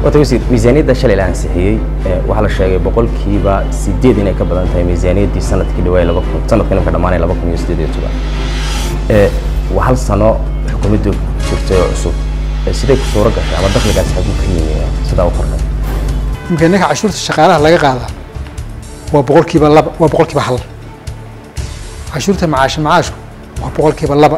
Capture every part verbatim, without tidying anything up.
وتوسير ميزانية الشلل الآن سحيي وحلا شيء بقول كيبا سديد إنك بدن تاي ميزانية دي سنة كده ويا لبكم سنة كنا كده ماني لبكم يستديد تبع وحل سنة حكومة دو شرطة عصب سيدك صورة كشة أما دخل جالس حكومة كينية سدا وقرنا يمكن إنك عشرة الشغالة لا يقعدها وبقول كيبا لب وبقول كيبا حل عشرة معاش معاش وبقول كيبا لب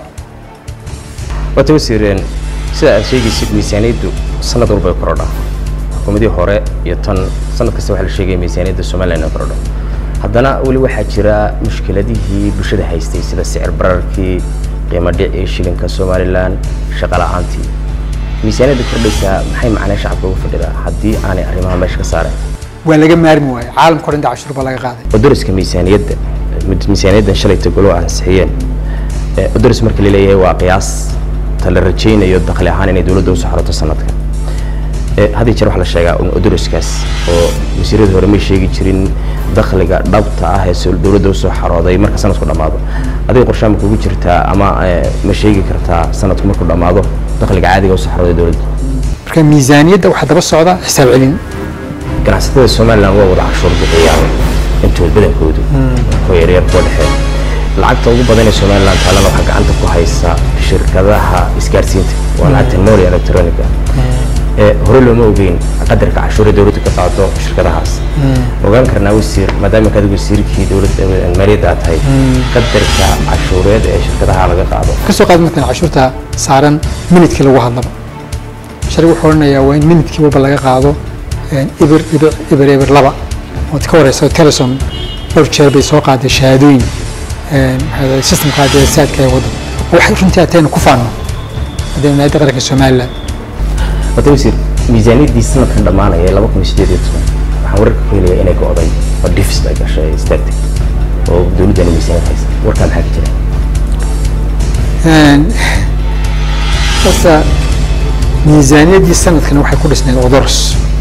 وتوسيرين سida sheegi sid miisaaniyadu sanad walba ay korodhaa xukuumadii hore iyo tan sanad kasta waxa la sheegay miisaaniyada Soomaaliland korodho haddana wali waxa jira mushkiladihii bulshada haystay sida sicir bararkii qiimo dhici shilinka Soomaaliland shaqo la'aantii miisaaniyada kordhaysa maxay macnaheedu shacabka ugu fadhidaa haddii aanay arrimaha meesha ka saareen waa laga maarmi waayo caalamka hore inta cashuur baa laga qaaday wadariska miisaaniyada miisaaniyada shalay tagolo aan saxiyeen wadaris marka la leeyahay waa qiyaas تلرجين يود دخل أهان إن دولة دوس حرة السنة كان هذه تروح على الشيء أو أدرس كاس أو مسيرة هرمي شيء يشرين دخل جا ضبط عه سول دولة دوس حرة ضي مركز سنة كل ماضو هذه قرشة مكوجي شرتها أما مشيء كرتها سنة كل ماضو دخل جا عادي دوس حرة دولة كان ميزانية ده واحد بس صعدة حساب علين كان حسب السومال لأنه هو وضع شرط بقيامه أنتوا البدن كودو كويرير كل حين lacagta ugu badan ee Soomaaliland talana waxa gacanta ku haysa shirkadaha isgaarsiinta waa lacagta Noori Electronica ee hore loo ogeyn qadarka cashuurada dawladda ka qaado shirkadahaas ogaan karnaa wasiir maadaama ka adigu wasiirkii dawladda maaliyadda tahay qadarka cashuurada ee shirkadaha laga qaado ka soo qaad midna cashuurta saaran minidkii lagu hadlaba sharci wuxuu oranayaa waa in minidkii walba laga qaado ibir ibir ibir ibir laba oo ka waraysa Telesom dhowr jeer bay soo qaaday shahaadooyin هذا السيستم قاعد يساعد كي يوضع وحنا فهمتها تاني كفانا هذا من هذا غير السومال وتوسير ميزانية دي سنة كنا معنا يا لبكم يشتري تسمع حورك كله إنك قاضي وديفس ده كشيء استرتك ودول ده الميزانية هاي وركان حاجة كده بس ميزانية دي سنة كنا واحد كل سنة ودرس